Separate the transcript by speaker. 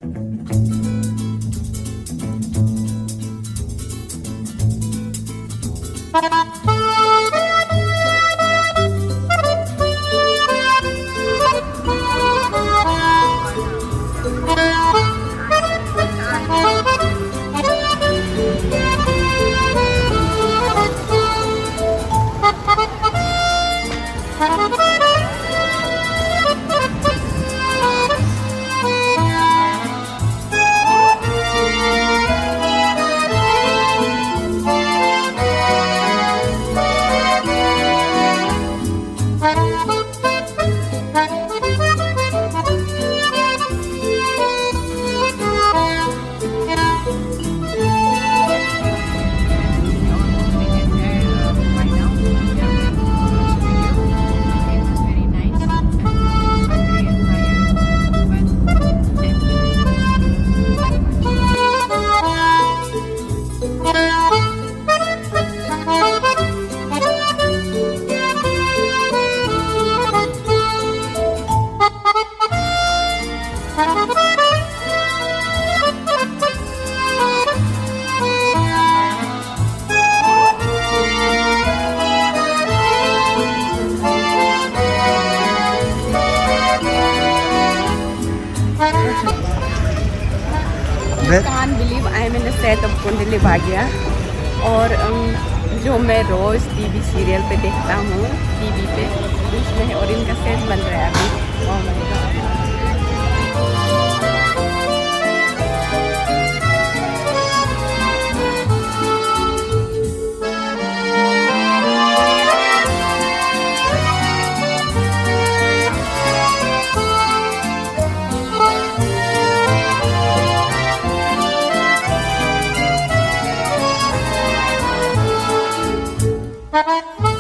Speaker 1: Can't believe I am in set of Kundali Bhagya. और जो मैं रोज़ टीवी सीरियल पे देखता हूँ, टीवी पे उसमें, और इनका सेट बन रहा है अभी। Oh my god.
Speaker 2: Bye.